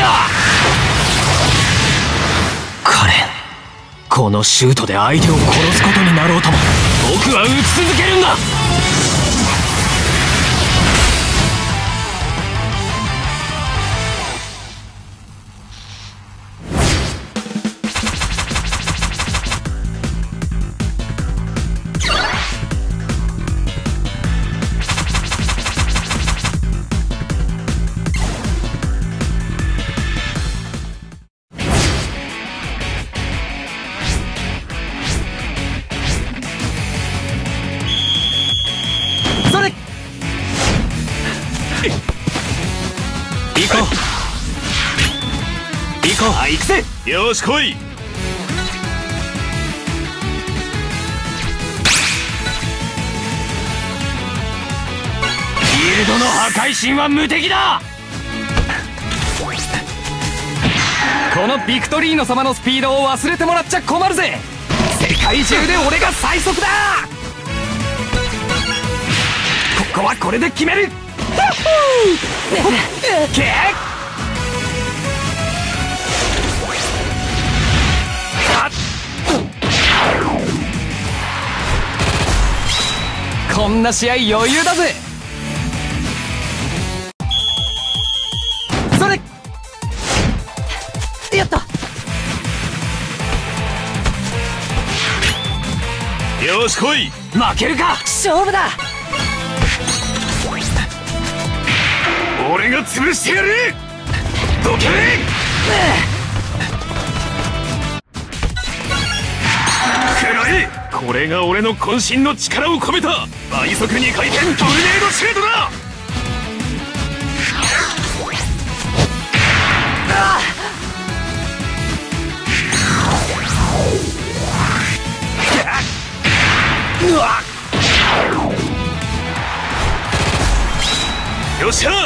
カレン、このシュートで相手を殺すことになろうとも僕は打ち続けるんだ。 行くぜ。よし来い。フィールドの破壊神は無敵だ。 このビクトリーノ様のスピードを忘れてもらっちゃ困るぜ。世界中で俺が最速だ。ここはこれで決める。けっこんな試合余裕だぜ。それやった。 よし来い。 負けるか。 勝負だ。 俺が潰してやる。どけ。これが俺の渾身の力を込めた倍速2回転トルネードシュートだ。よっしゃ。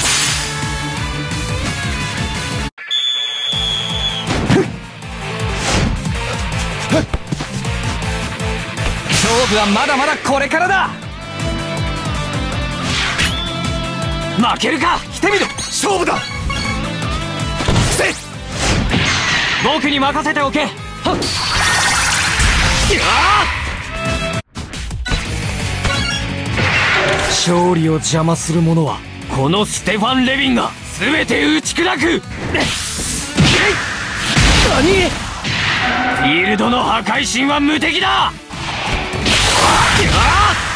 勝負はまだまだこれからだ。負けるか。来てみろ。 勝負だ。 僕に任せておけ。勝利を邪魔する者はこのステファン・レビンが全て打ち砕く。何？フィールドの破壊神は無敵だ。